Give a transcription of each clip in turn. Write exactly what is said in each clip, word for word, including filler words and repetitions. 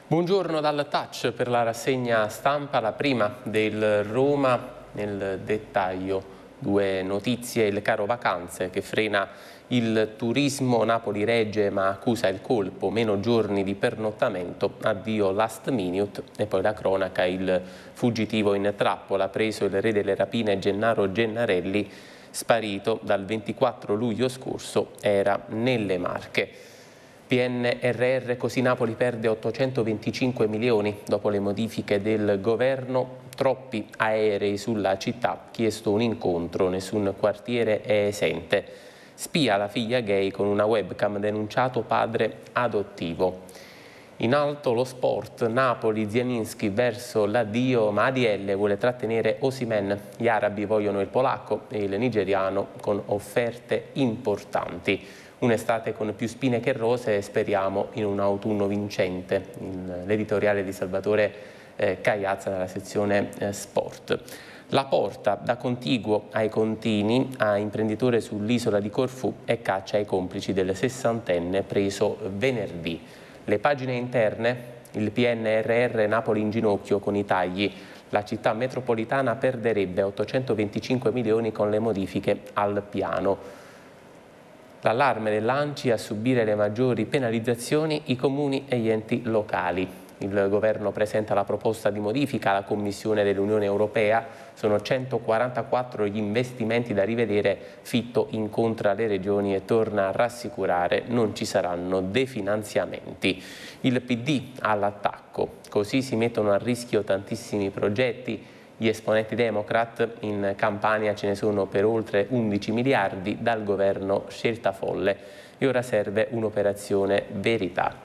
Buongiorno dal Touch per la rassegna stampa, la prima del Roma nel dettaglio. Due notizie: il caro vacanze che frena il turismo, Napoli regge ma accusa il colpo, meno giorni di pernottamento, addio last minute. E poi la cronaca, il fuggitivo in trappola, preso il re delle rapine Gennaro Gennarelli, sparito dal ventiquattro luglio scorso, era nelle Marche. P N R R, così Napoli perde ottocentoventicinque milioni dopo le modifiche del governo, troppi aerei sulla città, chiesto un incontro, nessun quartiere è esente. Spia la figlia gay con una webcam, denunciato padre adottivo. In alto lo sport, Napoli, Zielinski verso l'addio, ma A D L vuole trattenere Osimhen, gli arabi vogliono il polacco e il nigeriano con offerte importanti. Un'estate con più spine che rose e speriamo in un autunno vincente, l'editoriale di Salvatore eh, Cagliazza nella sezione eh, sport. La porta da contiguo ai Contini, a imprenditore sull'isola di Corfù e caccia ai complici del sessantenne preso venerdì. Le pagine interne, il P N R R, Napoli in ginocchio con i tagli. La città metropolitana perderebbe ottocentoventicinque milioni con le modifiche al piano. L'allarme dell'A N C I: a subire le maggiori penalizzazioni i comuni e gli enti locali. Il governo presenta la proposta di modifica alla Commissione dell'Unione Europea. Sono centoquarantaquattro gli investimenti da rivedere. Fitto incontra le regioni e torna a rassicurare: non ci saranno definanziamenti. Il P D all'attacco. Così si mettono a rischio tantissimi progetti. Gli esponenti Democrat: in Campania ce ne sono per oltre undici miliardi, dal governo scelta folle e ora serve un'operazione verità.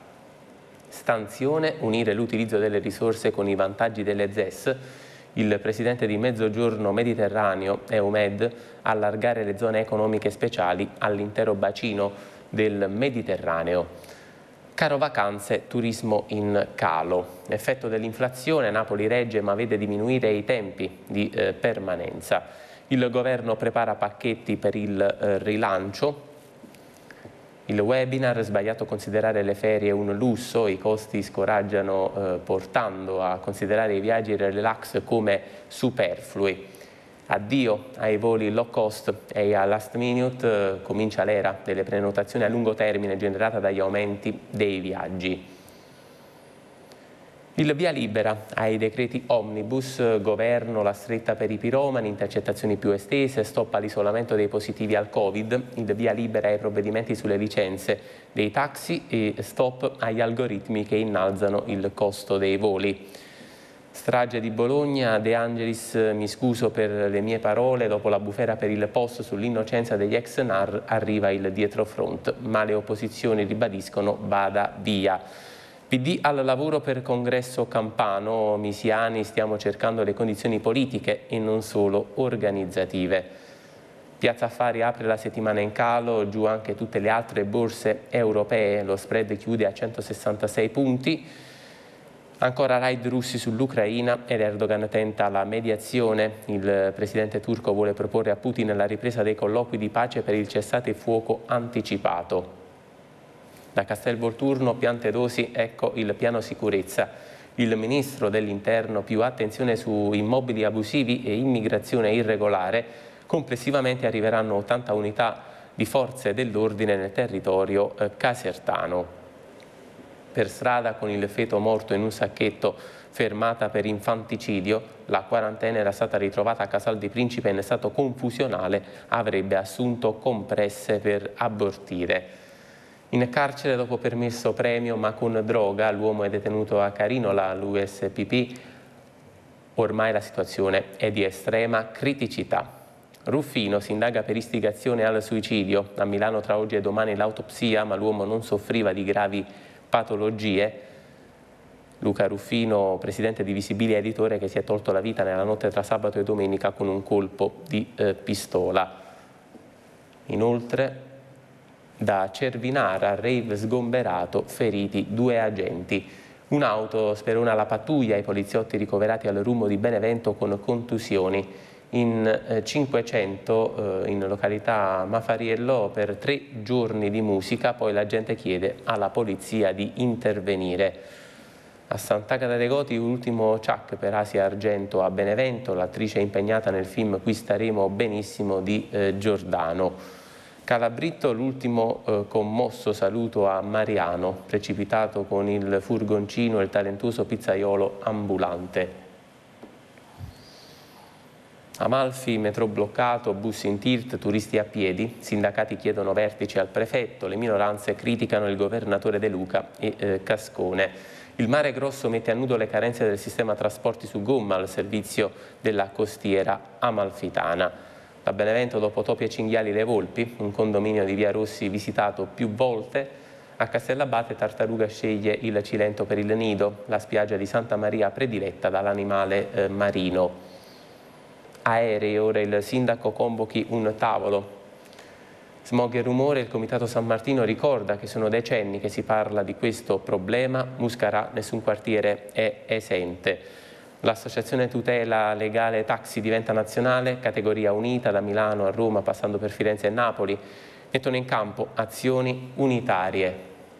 Stanzione: unire l'utilizzo delle risorse con i vantaggi delle Z E S. Il presidente di Mezzogiorno Mediterraneo, EUMED, allargare le zone economiche speciali all'intero bacino del Mediterraneo. Caro vacanze, turismo in calo. Effetto dell'inflazione, Napoli regge ma vede diminuire i tempi di eh, permanenza. Il governo prepara pacchetti per il eh, rilancio. Il webinar: sbagliato considerare le ferie un lusso, i costi scoraggiano eh, portando a considerare i viaggi e il relax come superflui. Addio ai voli low cost e a last minute, eh, comincia l'era delle prenotazioni a lungo termine generata dagli aumenti dei viaggi. Il via libera ai decreti omnibus, governo, la stretta per i piromani, intercettazioni più estese, stop all'isolamento dei positivi al Covid, il via libera ai provvedimenti sulle licenze dei taxi e stop agli algoritmi che innalzano il costo dei voli. Strage di Bologna, De Angelis: mi scuso per le mie parole, dopo la bufera per il post sull'innocenza degli ex N A R arriva il dietrofront, ma le opposizioni ribadiscono vada via. P D al lavoro per congresso campano, Misiani: stiamo cercando le condizioni politiche e non solo organizzative. Piazza Affari apre la settimana in calo, giù anche tutte le altre borse europee, lo spread chiude a centosessantasei punti. Ancora raid russi sull'Ucraina ed Erdogan tenta la mediazione. Il presidente turco vuole proporre a Putin la ripresa dei colloqui di pace per il cessate il fuoco anticipato. Da Castelvolturno, piante dosi, ecco il piano sicurezza. Il ministro dell'Interno: più attenzione su immobili abusivi e immigrazione irregolare. Complessivamente arriveranno ottanta unità di forze dell'ordine nel territorio eh, casertano. Per strada con il feto morto in un sacchetto, fermata per infanticidio. La quarantena era stata ritrovata a Casal di Principe in stato confusionale, avrebbe assunto compresse per abortire. In carcere dopo permesso premio ma con droga, l'uomo è detenuto a Carinola, l'U S P P. Ormai la situazione è di estrema criticità. Ruffino: si indaga per istigazione al suicidio. A Milano tra oggi e domani l'autopsia, ma l'uomo non soffriva di gravi patologie. Luca Ruffino, presidente di Visibilia Editore, che si è tolto la vita nella notte tra sabato e domenica con un colpo di eh, pistola. Inoltre, da Cervinara, rave sgomberato, feriti due agenti. Un'auto sperona la pattuglia, i poliziotti ricoverati al Rummo di Benevento con contusioni. In eh, cinquecento, eh, in località Mafariello, per tre giorni di musica, poi la gente chiede alla polizia di intervenire. A Sant'Agata dei Goti l'ultimo ciak per Asia Argento a Benevento, l'attrice è impegnata nel film Qui staremo benissimo di eh, Giordano. Calabritto l'ultimo eh, commosso saluto a Mariano, precipitato con il furgoncino e il talentuoso pizzaiolo ambulante. Amalfi, metro bloccato, bus in tilt, turisti a piedi, sindacati chiedono vertici al prefetto, le minoranze criticano il governatore De Luca e eh, Cascone. Il Mare Grosso mette a nudo le carenze del sistema trasporti su gomma al servizio della costiera amalfitana. Da Benevento dopo topi e cinghiali le volpi, un condominio di Via Rossi visitato più volte. A Castellabate Tartaruga sceglie il Cilento per il nido, la spiaggia di Santa Maria prediletta dall'animale eh, marino. Aerei, ora il sindaco convochi un tavolo. Smog e rumore, il Comitato San Martino ricorda che sono decenni che si parla di questo problema, Muscarà nessun quartiere è esente. L'associazione tutela legale taxi diventa nazionale, categoria unita da Milano a Roma passando per Firenze e Napoli, mettono in campo azioni unitarie.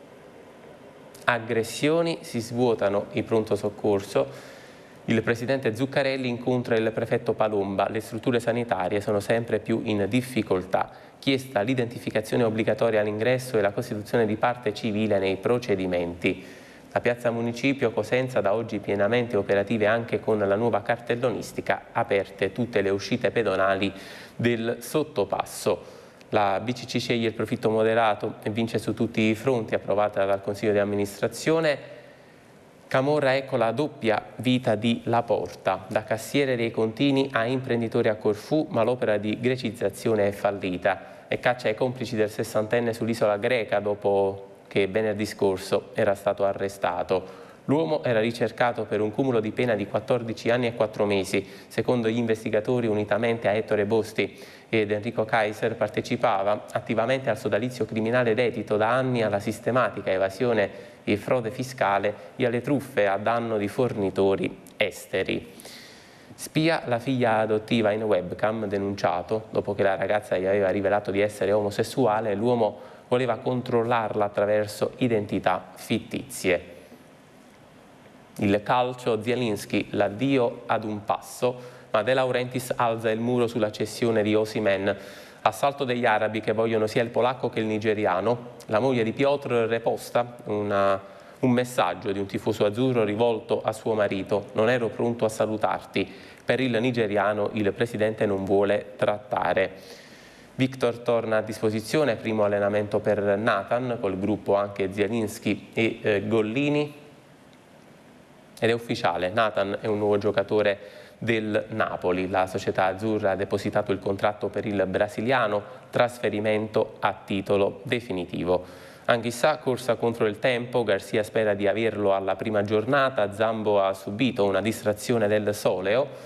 Aggressioni, si svuotano i pronto soccorso. Il presidente Zuccarelli incontra il prefetto Palomba, le strutture sanitarie sono sempre più in difficoltà. Chiesta l'identificazione obbligatoria all'ingresso e la costituzione di parte civile nei procedimenti. La piazza Municipio Cosenza da oggi pienamente operative anche con la nuova cartellonistica, aperte tutte le uscite pedonali del sottopasso. La B C C sceglie il profitto moderato e vince su tutti i fronti, approvata dal Consiglio di amministrazione. Camorra, ecco la doppia vita di Laporta, da cassiere dei contini a imprenditore a Corfù, ma l'opera di grecizzazione è fallita e caccia ai complici del sessantenne sull'isola greca dopo che venerdì scorso era stato arrestato. L'uomo era ricercato per un cumulo di pena di quattordici anni e quattro mesi, secondo gli investigatori unitamente a Ettore Bosti ed Enrico Kaiser partecipava attivamente al sodalizio criminale dedito da anni alla sistematica evasione e frode fiscale e alle truffe a danno di fornitori esteri. Spia la figlia adottiva in webcam, denunciato dopo che la ragazza gli aveva rivelato di essere omosessuale, l'uomo voleva controllarla attraverso identità fittizie. Il calcio, Zielinski, l'addio ad un passo, ma De Laurentiis alza il muro sulla cessione di Osimhen. Assalto degli arabi che vogliono sia il polacco che il nigeriano. La moglie di Piotr reposta una, un messaggio di un tifoso azzurro rivolto a suo marito. Non ero pronto a salutarti. Per il nigeriano il presidente non vuole trattare. Victor torna a disposizione, primo allenamento per Nathan, col gruppo anche Zielinski e eh, Gollini. Ed è ufficiale, Nathan è un nuovo giocatore del Napoli. La società azzurra ha depositato il contratto per il brasiliano, trasferimento a titolo definitivo. Anch'issa corsa contro il tempo, Garcia spera di averlo alla prima giornata, Zambo ha subito una distrazione del soleo.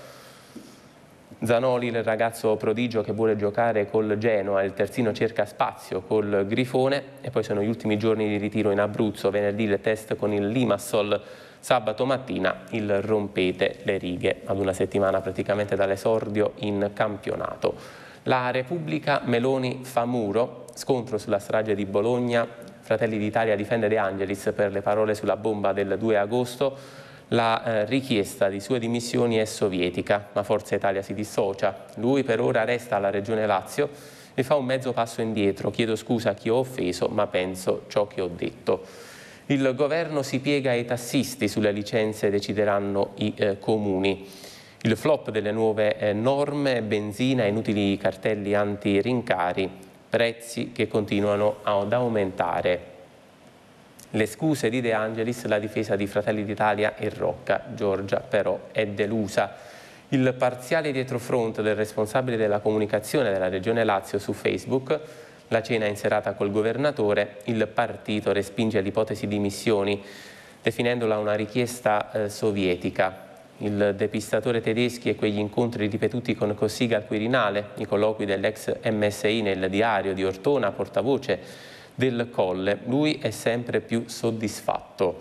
Zanoli, il ragazzo prodigio che vuole giocare col Genoa, il terzino cerca spazio col Grifone e poi sono gli ultimi giorni di ritiro in Abruzzo, venerdì il test con il Limassol, sabato mattina il rompete le righe, ad una settimana praticamente dall'esordio in campionato. La Repubblica, Meloni fa muro, scontro sulla strage di Bologna, Fratelli d'Italia difende De Angelis per le parole sulla bomba del due agosto, la eh, richiesta di sue dimissioni è sovietica, ma Forza Italia si dissocia, lui per ora resta alla Regione Lazio e fa un mezzo passo indietro, chiedo scusa a chi ho offeso ma penso ciò che ho detto. Il governo si piega ai tassisti, sulle licenze decideranno i eh, comuni. Il flop delle nuove eh, norme, benzina, inutili cartelli anti-rincari, prezzi che continuano ad aumentare. Le scuse di De Angelis, la difesa di Fratelli d'Italia e Rocca. Giorgia però è delusa. Il parziale dietrofront del responsabile della comunicazione della Regione Lazio su Facebook, la cena in serata col governatore, il partito respinge l'ipotesi di missioni, definendola una richiesta eh, sovietica. Il depistatore Tedeschi e quegli incontri ripetuti con Cossiga al Quirinale, i colloqui dell'ex M S I nel diario di Ortona, portavoce del Colle, lui è sempre più soddisfatto.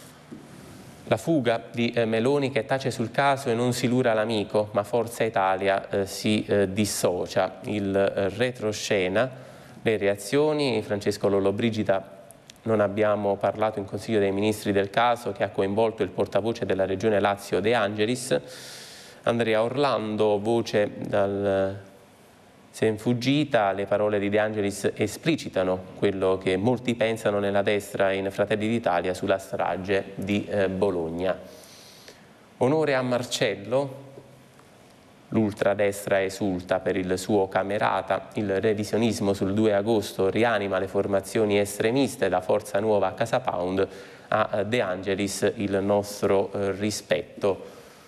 La fuga di eh, Meloni che tace sul caso e non si lura l'amico, ma Forza Italia eh, si eh, dissocia. Il eh, retroscena, le reazioni, Francesco Lollobrigida Non abbiamo parlato in Consiglio dei Ministri del caso che ha coinvolto il portavoce della Regione Lazio De Angelis. Andrea Orlando, voce dal Se in fuggita, le parole di De Angelis esplicitano quello che molti pensano nella destra e in Fratelli d'Italia sulla strage di eh, Bologna. Onore a Marcello. L'ultradestra esulta per il suo camerata, il revisionismo sul due agosto rianima le formazioni estremiste, da Forza Nuova a Casa Pound, a De Angelis il nostro rispetto.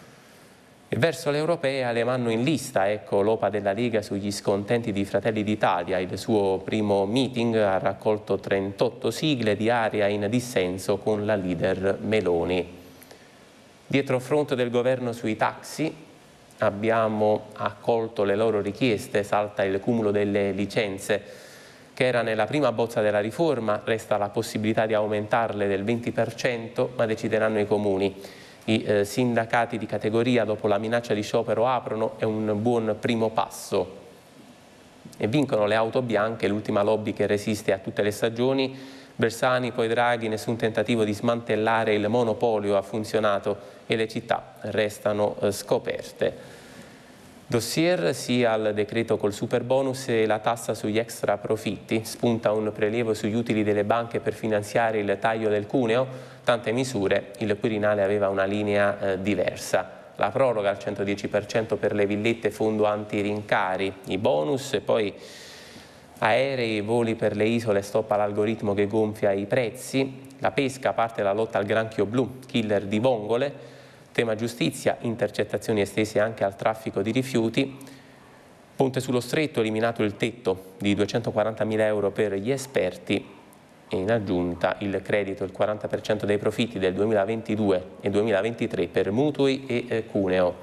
E verso l'Europea le mano in lista, ecco l'O P A della Lega sugli scontenti di Fratelli d'Italia. Il suo primo meeting ha raccolto trentotto sigle di area in dissenso con la leader Meloni. Dietro fronte del governo sui taxi, abbiamo accolto le loro richieste, salta il cumulo delle licenze che era nella prima bozza della riforma, resta la possibilità di aumentarle del venti per cento, ma decideranno i comuni. I eh, sindacati di categoria dopo la minaccia di sciopero aprono, è un buon primo passo. E vincono le auto bianche, l'ultima lobby che resiste a tutte le stagioni. Bersani, poi Draghi, nessun tentativo di smantellare il monopolio ha funzionato e le città restano eh, scoperte. Dossier sì al decreto col super bonus e la tassa sugli extra profitti, spunta un prelievo sugli utili delle banche per finanziare il taglio del cuneo, tante misure, il Quirinale aveva una linea eh, diversa. La proroga al cento dieci per cento per le villette, fondo antirincari, i bonus e poi aerei, voli per le isole, stop all'algoritmo che gonfia i prezzi, la pesca, a parte la lotta al granchio blu, killer di vongole, tema giustizia, intercettazioni estese anche al traffico di rifiuti, Ponte sullo Stretto, eliminato il tetto di duecentoquarantamila euro per gli esperti e in aggiunta il credito, il quaranta per cento dei profitti del duemilaventidue e duemilaventitré per mutui e eh, cuneo.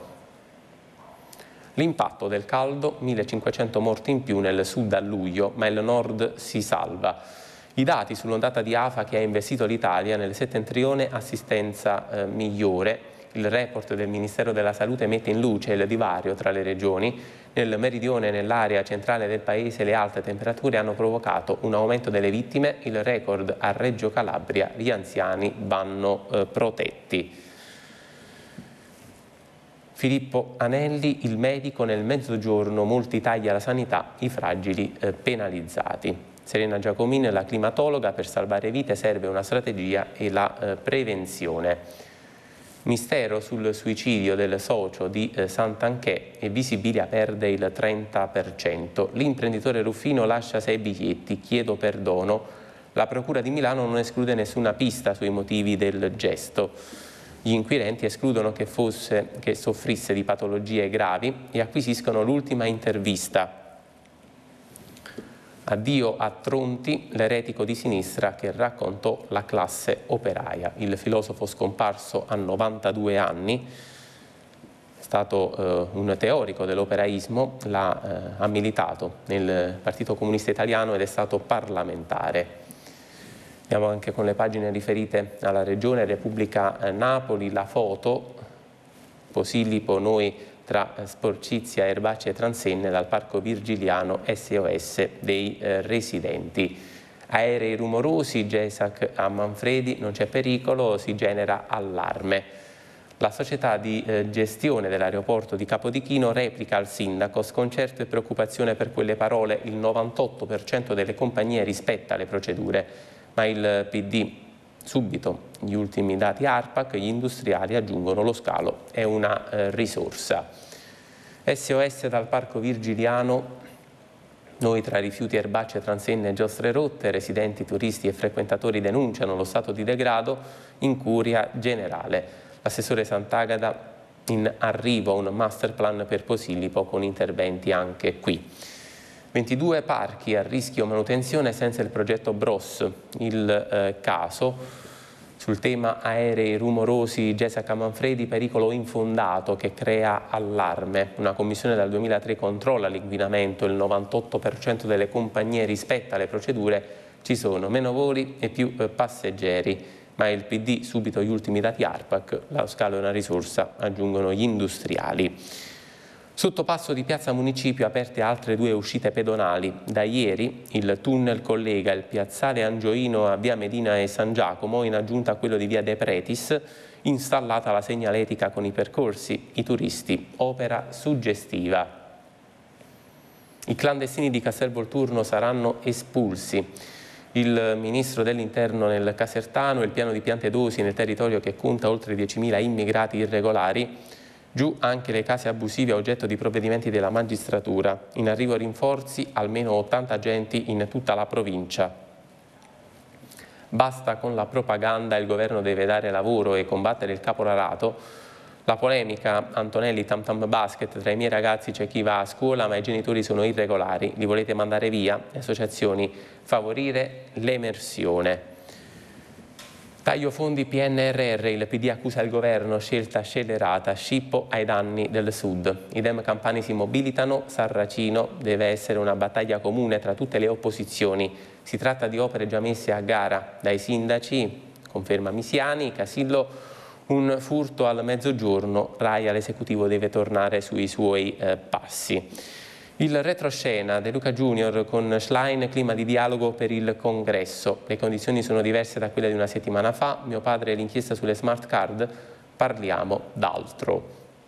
L'impatto del caldo, millecinquecento morti in più nel sud a luglio, ma il nord si salva. I dati sull'ondata di afa che ha investito l'Italia, nel settentrione assistenza eh, migliore. Il report del Ministero della Salute mette in luce il divario tra le regioni. Nel meridione e nell'area centrale del paese le alte temperature hanno provocato un aumento delle vittime. Il record a Reggio Calabria, gli anziani vanno eh, protetti. Filippo Anelli, il medico nel mezzogiorno, molti tagli alla sanità, i fragili eh, penalizzati. Serena Giacomin, la climatologa, per salvare vite serve una strategia e la eh, prevenzione. Mistero sul suicidio del socio di eh, Sant'Anché e Visibilia perde il trenta per cento. L'imprenditore Ruffino lascia sei biglietti, chiedo perdono. La Procura di Milano non esclude nessuna pista sui motivi del gesto. Gli inquirenti escludono che, fosse, che soffrisse di patologie gravi e acquisiscono l'ultima intervista. Addio a Tronti, l'eretico di sinistra che raccontò la classe operaia. Il filosofo scomparso a novantadue anni, è stato eh, un teorico dell'operaismo, l'ha, eh, ha militato nel Partito Comunista Italiano ed è stato parlamentare. Andiamo anche con le pagine riferite alla Regione, Repubblica eh, Napoli, la foto, Posillipo, noi tra sporcizia, erbacce e transenne, dal Parco Virgiliano S O S dei eh, residenti. Aerei rumorosi, Gesac a Manfredi, non c'è pericolo, si genera allarme. La società di eh, gestione dell'aeroporto di Capodichino replica al sindaco, sconcerto e preoccupazione per quelle parole, il novantotto per cento delle compagnie rispetta le procedure, ma il P D subito, gli ultimi dati ARPAC, gli industriali aggiungono lo scalo è una eh, risorsa. S O S dal Parco Virgiliano, noi tra rifiuti, erbacce, transenne e giostre rotte, residenti, turisti e frequentatori denunciano lo stato di degrado in curia generale. L'assessore Sant'Agata, in arrivo a un master plan per Posillipo con interventi anche qui. ventidue parchi a rischio manutenzione senza il progetto B R O S, il eh, caso sul tema aerei rumorosi Gesac a Manfredi, pericolo infondato che crea allarme. Una commissione dal duemilatré controlla l'inquinamento, il novantotto per cento delle compagnie rispetta le procedure, ci sono meno voli e più eh, passeggeri, ma il P D subito gli ultimi dati ARPAC, lo scalo è una risorsa, aggiungono gli industriali. Sotto passo di Piazza Municipio aperte altre due uscite pedonali. Da ieri il tunnel collega il piazzale Angioino a via Medina e San Giacomo, in aggiunta a quello di via De Pretis, installata la segnaletica con i percorsi, i turisti, opera suggestiva. I clandestini di Castelvolturno saranno espulsi. Il ministro dell'Interno nel Casertano e il piano di Piantedosi nel territorio che conta oltre diecimila immigrati irregolari. Giù anche le case abusive oggetto di provvedimenti della magistratura. In arrivo rinforzi, almeno ottanta agenti in tutta la provincia. Basta con la propaganda, il governo deve dare lavoro e combattere il caporalato. La polemica Antonelli Tam Tam Basket, tra i miei ragazzi c'è chi va a scuola ma i genitori sono irregolari, li volete mandare via? Le associazioni, favorire l'emersione. Taglio fondi P N R R, il P D accusa il governo, scelta scellerata, scippo ai danni del Sud. I Dem campani si mobilitano, Sarracino deve essere una battaglia comune tra tutte le opposizioni. Si tratta di opere già messe a gara dai sindaci, conferma Misiani, Casillo, un furto al mezzogiorno, Rai all'esecutivo deve tornare sui suoi eh, passi. Il retroscena De Luca Junior con Schlein, clima di dialogo per il congresso. Le condizioni sono diverse da quelle di una settimana fa. Mio padre e l'inchiesta sulle smart card, parliamo d'altro.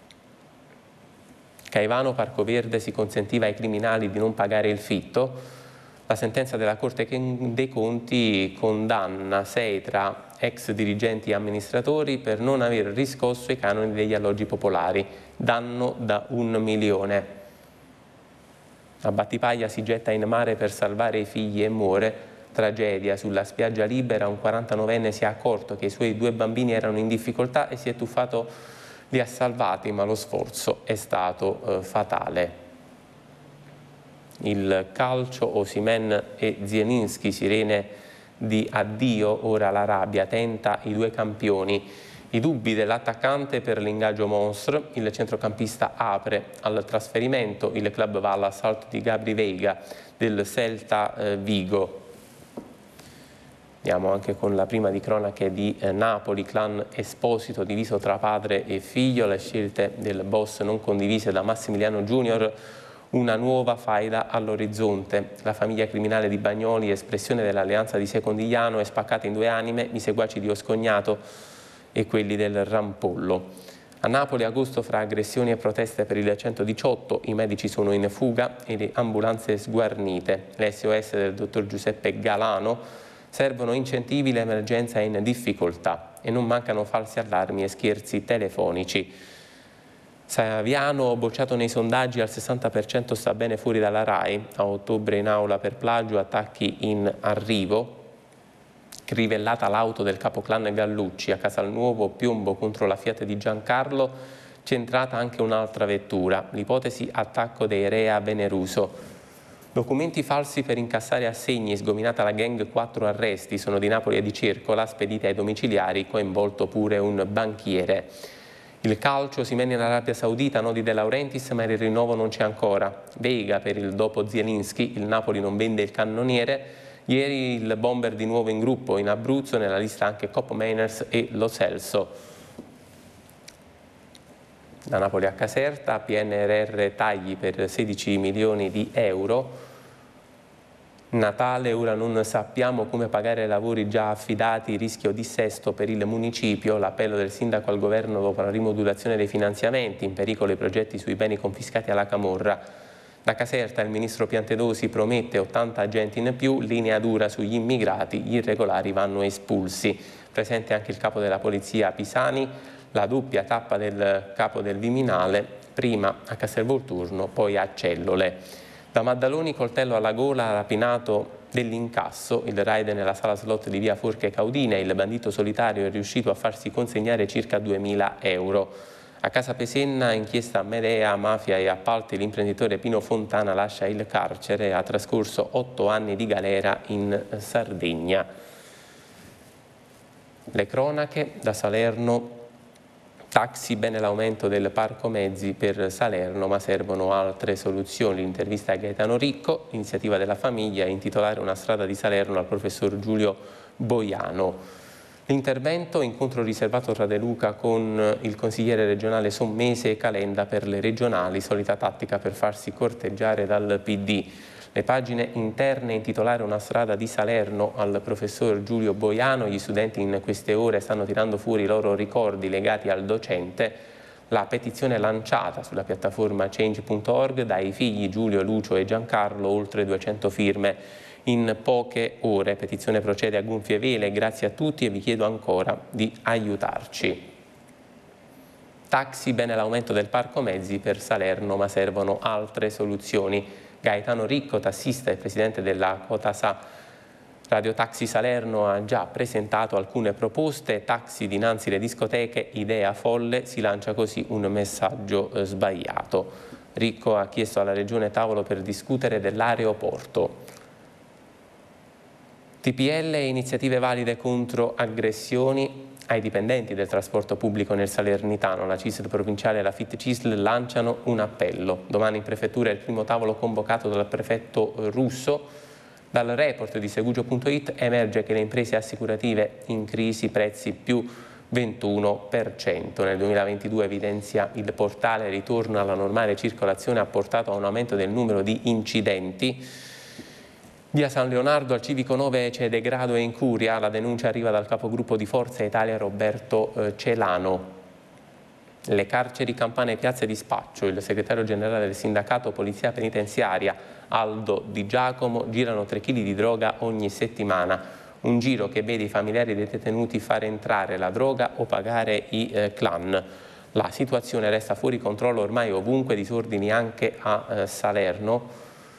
Caivano, Parco Verde, si consentiva ai criminali di non pagare il fitto. La sentenza della Corte dei Conti condanna sei tra ex dirigenti e amministratori per non aver riscosso i canoni degli alloggi popolari. Danno da un milione. A Battipaglia si getta in mare per salvare i figli e muore. Tragedia sulla spiaggia libera, un quarantanovenne si è accorto che i suoi due bambini erano in difficoltà e si è tuffato, li ha salvati, ma lo sforzo è stato eh, fatale. Il calcio, Osimhen e Zielinski, sirene di addio, ora la rabbia, tenta i due campioni. I dubbi dell'attaccante per l'ingaggio Monstre, il centrocampista apre al trasferimento, il club va all'assalto di Gabri Veiga del Celta eh, Vigo. Andiamo anche con la prima di cronache di eh, Napoli, clan Esposito diviso tra padre e figlio, le scelte del boss non condivise da Massimiliano Junior, una nuova faida all'orizzonte. La famiglia criminale di Bagnoli, espressione dell'alleanza di Secondigliano, è spaccata in due anime, i seguaci di Oscognato e quelli del Rampollo. A Napoli agosto fra aggressioni e proteste per il centodiciotto, i medici sono in fuga e le ambulanze sguarnite. Le S O S del dottor Giuseppe Galano, servono incentivi, l'emergenza è in difficoltà e non mancano falsi allarmi e scherzi telefonici. Saviano, bocciato nei sondaggi, al sessanta per cento sta bene fuori dalla Rai, a ottobre in aula per plagio, attacchi in arrivo. Crivellata l'auto del capoclan Gallucci, a Casalnuovo piombo contro la Fiat di Giancarlo, centrata anche un'altra vettura, l'ipotesi attacco dei Re a Veneruso. Documenti falsi per incassare assegni, sgominata la gang, quattro arresti, sono di Napoli e di Circola, spediti ai domiciliari, coinvolto pure un banchiere. Il calcio, si mena in Arabia Saudita, nodi De Laurentiis, ma il rinnovo non c'è ancora. Veiga per il dopo Zielinski, il Napoli non vende il cannoniere. Ieri il bomber di nuovo in gruppo in Abruzzo, nella lista anche Cop Mainers e Lo Celso. Da Napoli a Caserta, P N R R tagli per sedici milioni di euro. Natale, ora non sappiamo come pagare lavori già affidati, rischio dissesto per il municipio, l'appello del sindaco al governo dopo la rimodulazione dei finanziamenti, in pericolo i progetti sui beni confiscati alla Camorra. Da Caserta il ministro Piantedosi promette ottanta agenti in più, linea dura sugli immigrati, gli irregolari vanno espulsi. Presente anche il capo della polizia Pisani, la doppia tappa del capo del Viminale, prima a Castelvolturno, poi a Cellole. Da Maddaloni, coltello alla gola, rapinato dell'incasso, il raid nella sala slot di via Forche Caudine, il bandito solitario è riuscito a farsi consegnare circa duemila euro. A Casa Pesenna, inchiesta Medea, mafia e appalti, l'imprenditore Pino Fontana lascia il carcere e ha trascorso otto anni di galera in Sardegna. Le cronache da Salerno. Taxi, bene l'aumento del parco mezzi per Salerno, ma servono altre soluzioni. L'intervista a Gaetano Ricco, iniziativa della famiglia, intitolare una strada di Salerno al professor Giulio Boiano. L'intervento, incontro riservato tra De Luca con il consigliere regionale Sommese e Calenda per le regionali, solita tattica per farsi corteggiare dal P D. Le pagine interne intitolare Una strada di Salerno al professor Giulio Boiano. Gli studenti in queste ore stanno tirando fuori i loro ricordi legati al docente. La petizione lanciata sulla piattaforma change punto org dai figli Giulio, Lucio e Giancarlo, oltre duecento firme in poche ore. Petizione procede a gonfie vele, grazie a tutti e vi chiedo ancora di aiutarci. Taxi, bene l'aumento del parco mezzi per Salerno, ma servono altre soluzioni. Gaetano Ricco, tassista e presidente della Cotasa Radio Taxi Salerno, ha già presentato alcune proposte. Taxi dinanzi alle discoteche, idea folle, si lancia così un messaggio eh, sbagliato. Ricco ha chiesto alla Regione tavolo per discutere dell'aeroporto. T P L e iniziative valide contro aggressioni ai dipendenti del trasporto pubblico nel Salernitano. La C I S L provinciale e la F I T C I S L lanciano un appello. Domani in prefettura è il primo tavolo convocato dal prefetto Russo. Dal report di Segugio punto it emerge che le imprese assicurative in crisi, prezzi più ventuno per cento. Nel duemilaventidue, evidenzia il portale, ritorno alla normale circolazione ha portato a un aumento del numero di incidenti. Via San Leonardo al Civico nove c'è degrado e incuria. La denuncia arriva dal capogruppo di Forza Italia Roberto eh, Celano. Le carceri campane e piazze di spaccio. Il segretario generale del sindacato Polizia Penitenziaria Aldo Di Giacomo girano tre chili di droga ogni settimana. Un giro che vede i familiari dei detenuti fare entrare la droga o pagare i eh, clan. La situazione resta fuori controllo ormai ovunque, disordini anche a eh, Salerno.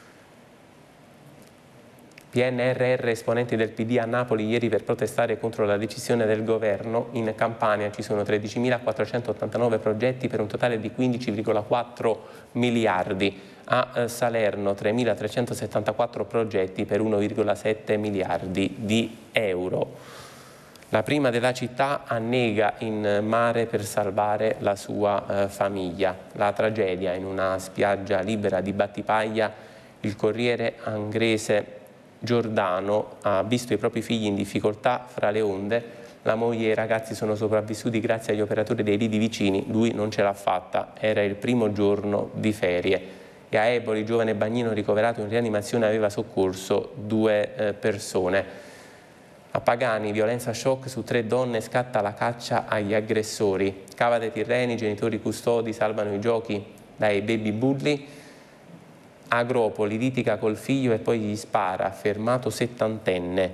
P N R R, esponenti del P D a Napoli ieri per protestare contro la decisione del governo. In Campania ci sono tredicimilaquattrocentottantanove progetti per un totale di quindici virgola quattro miliardi. A Salerno tremilatrecentosettantaquattro progetti per uno virgola sette miliardi di euro. La prima della città annega in mare per salvare la sua eh, famiglia. La tragedia in una spiaggia libera di Battipaglia. Il Corriere Angrese Giordano ha visto i propri figli in difficoltà fra le onde. La moglie e i ragazzi sono sopravvissuti grazie agli operatori dei lidi vicini. Lui non ce l'ha fatta, era il primo giorno di ferie. E a Eboli, il giovane bagnino ricoverato in rianimazione aveva soccorso due eh, persone. A Pagani, violenza shock su tre donne, scatta la caccia agli aggressori. Cava dei Tirreni, genitori custodi salvano i giochi dai baby bulli. Agropoli litiga col figlio e poi gli spara, fermato settantenne.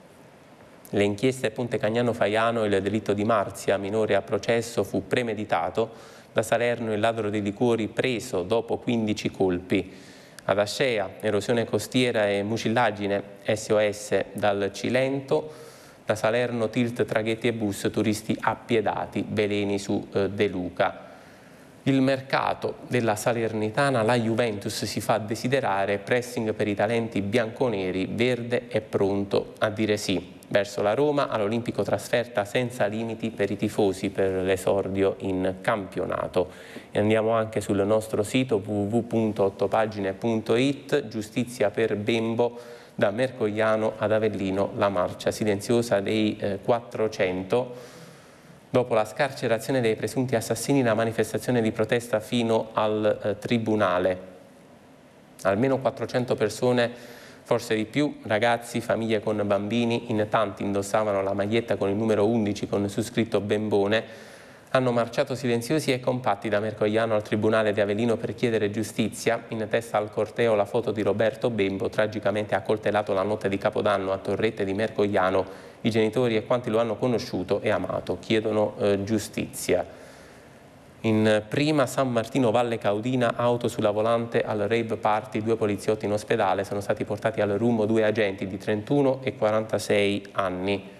Le inchieste a Ponte Cagnano Faiano, il delitto di Marzia, minore a processo, fu premeditato. Da Salerno il ladro dei liquori preso dopo quindici colpi. Ad Ascea, erosione costiera e mucillagine, S O S dal Cilento. Da Salerno tilt traghetti e bus, turisti appiedati, veleni su eh, De Luca. Il mercato della Salernitana, la Juventus si fa desiderare, pressing per i talenti bianconeri, Verde è pronto a dire sì. Verso la Roma, all'Olimpico trasferta senza limiti per i tifosi per l'esordio in campionato. E andiamo anche sul nostro sito w w w punto ottopagine punto it, giustizia per Bembo, da Mercogliano ad Avellino, la marcia silenziosa dei eh, quattrocento. Dopo la scarcerazione dei presunti assassini, la manifestazione di protesta fino al eh, tribunale. Almeno quattrocento persone, forse di più, ragazzi, famiglie con bambini, in tanti indossavano la maglietta con il numero undici con su scritto Bembone, hanno marciato silenziosi e compatti da Mercogliano al tribunale di Avellino per chiedere giustizia. In testa al corteo la foto di Roberto Bembo, tragicamente accoltellato la notte di Capodanno a Torrette di Mercogliano. I genitori e quanti lo hanno conosciuto e amato chiedono eh, giustizia. In prima San Martino Valle Caudina, auto sulla volante al rave party, due poliziotti in ospedale, sono stati portati al Rummo due agenti di trentuno e quarantasei anni.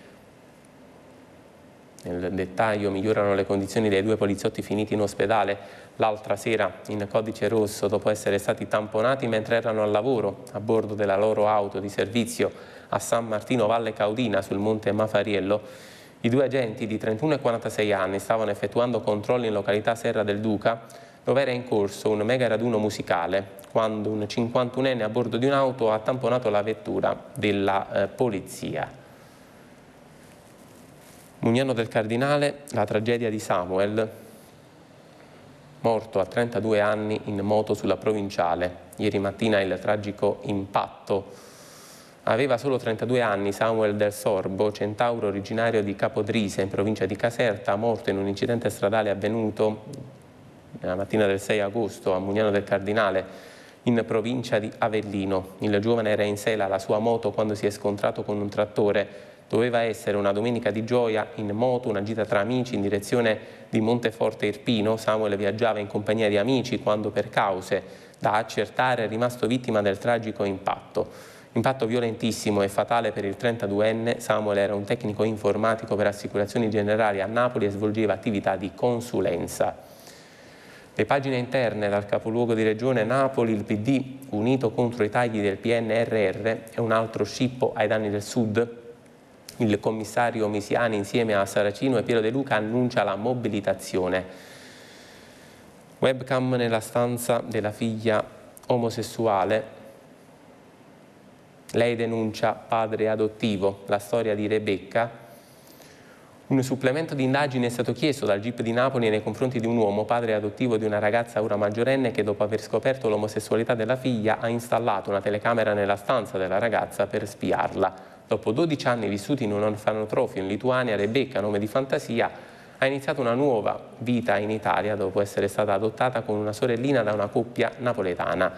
Nel dettaglio, migliorano le condizioni dei due poliziotti finiti in ospedale l'altra sera in codice rosso dopo essere stati tamponati mentre erano al lavoro a bordo della loro auto di servizio a San Martino Valle Caudina sul monte Mafariello. I due agenti di trentuno e quarantasei anni stavano effettuando controlli in località Serra del Duca, dove era in corso un mega raduno musicale, quando un cinquantunenne a bordo di un'auto ha tamponato la vettura della eh, polizia. Mugnano del Cardinale, la tragedia di Samuel, morto a trentadue anni in moto sulla provinciale. Ieri mattina il tragico impatto. Aveva solo trentadue anni Samuel Del Sorbo, centauro originario di Capodrise, in provincia di Caserta, morto in un incidente stradale avvenuto nella mattina del sei agosto a Mugnano del Cardinale, in provincia di Avellino. Il giovane era in sella alla sua moto quando si è scontrato con un trattore. Doveva essere una domenica di gioia in moto, una gita tra amici in direzione di Monteforte Irpino. Samuel viaggiava in compagnia di amici quando, per cause da accertare, è rimasto vittima del tragico impatto. Impatto violentissimo e fatale per il trentaduenne. Samuel era un tecnico informatico per Assicurazioni Generali a Napoli e svolgeva attività di consulenza. Le pagine interne dal capoluogo di regione Napoli, il P D, unito contro i tagli del P N R R, è un altro scippo ai danni del Sud. Il commissario Misiani insieme a Saracino e Piero De Luca annuncia la mobilitazione. Webcam nella stanza della figlia omosessuale. Lei denuncia padre adottivo, la storia di Rebecca. Un supplemento di indagine è stato chiesto dal G I P di Napoli nei confronti di un uomo, padre adottivo di una ragazza ora maggiorenne, che dopo aver scoperto l'omosessualità della figlia ha installato una telecamera nella stanza della ragazza per spiarla. Dopo dodici anni vissuti in un orfanotrofio in Lituania, Rebecca, nome di fantasia, ha iniziato una nuova vita in Italia dopo essere stata adottata con una sorellina da una coppia napoletana.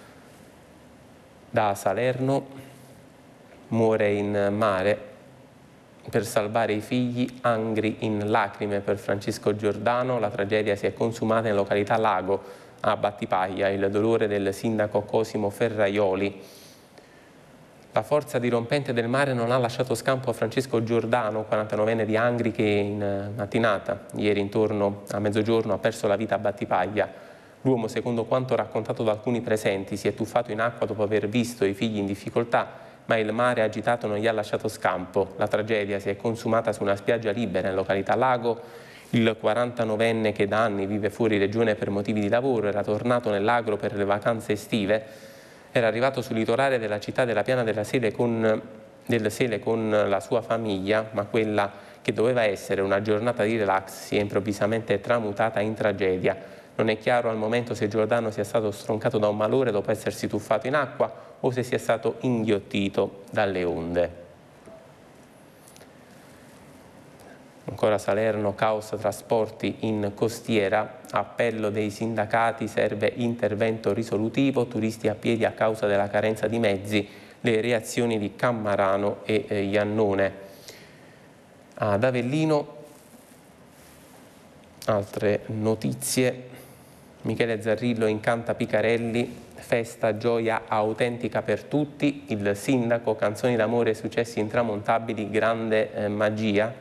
Da Salerno muore in mare per salvare i figli, angri in lacrime per Francesco Giordano. La tragedia si è consumata in località Lago, a Battipaglia. Il dolore del sindaco Cosimo Ferraioli. La forza dirompente del mare non ha lasciato scampo a Francesco Giordano, quarantanovenne di Angri, che in mattinata, ieri intorno a mezzogiorno, ha perso la vita a Battipaglia. L'uomo, secondo quanto raccontato da alcuni presenti, si è tuffato in acqua dopo aver visto i figli in difficoltà, ma il mare agitato non gli ha lasciato scampo. La tragedia si è consumata su una spiaggia libera in località Lago. Il quarantanovenne, che da anni vive fuori regione per motivi di lavoro, era tornato nell'agro per le vacanze estive. Era arrivato sul litorale della città della Piana della Sele con, del Sele con la sua famiglia, ma quella che doveva essere una giornata di relax si è improvvisamente tramutata in tragedia. Non è chiaro al momento se Giordano sia stato stroncato da un malore dopo essersi tuffato in acqua o se sia stato inghiottito dalle onde. Ancora Salerno, caos trasporti in costiera, appello dei sindacati, serve intervento risolutivo, turisti a piedi a causa della carenza di mezzi, le reazioni di Cammarano e eh, Iannone. Ad Avellino, altre notizie. Michele Zarrillo incanta Picarelli, festa, gioia autentica per tutti, il sindaco, canzoni d'amore e successi intramontabili, grande eh, magia.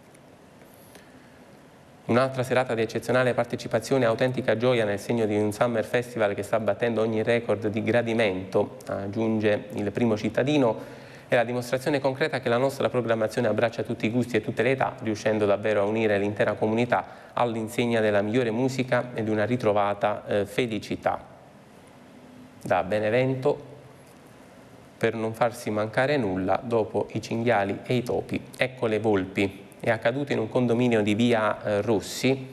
Un'altra serata di eccezionale partecipazione, autentica gioia nel segno di un Summer Festival che sta battendo ogni record di gradimento, aggiunge il primo cittadino. È la dimostrazione concreta che la nostra programmazione abbraccia tutti i gusti e tutte le età, riuscendo davvero a unire l'intera comunità all'insegna della migliore musica e di una ritrovata eh, felicità. Da Benevento, per non farsi mancare nulla, dopo i cinghiali e i topi, ecco le volpi. È accaduto in un condominio di via eh, Rossi,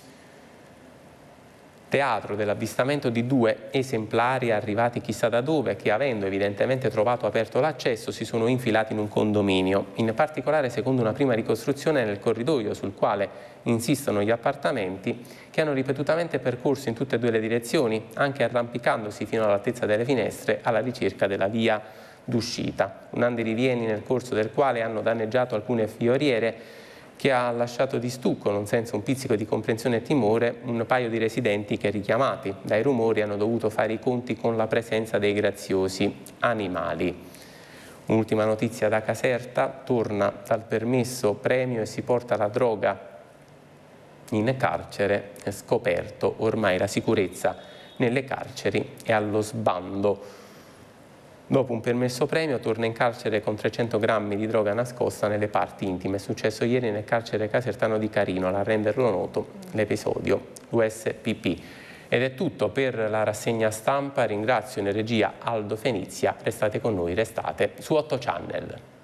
teatro dell'avvistamento di due esemplari arrivati chissà da dove, che, avendo evidentemente trovato aperto l'accesso, si sono infilati in un condominio. In particolare, secondo una prima ricostruzione, nel corridoio sul quale insistono gli appartamenti, che hanno ripetutamente percorso in tutte e due le direzioni, anche arrampicandosi fino all'altezza delle finestre alla ricerca della via d'uscita. Un andirivieni nel corso del quale hanno danneggiato alcune fioriere, che ha lasciato di stucco, non senza un pizzico di comprensione e timore, un paio di residenti che, richiamati dai rumori, hanno dovuto fare i conti con la presenza dei graziosi animali. Un'ultima notizia da Caserta: torna dal permesso premio e si porta la droga in carcere. È scoperto ormai la sicurezza nelle carceri è allo sbando. Dopo un permesso premio torna in carcere con trecento grammi di droga nascosta nelle parti intime. È successo ieri nel carcere casertano di Carino, a renderlo noto l'episodio U S P P. Ed è tutto per la rassegna stampa. Ringrazio in regia Aldo Fenizia. Restate con noi, restate su otto Channel.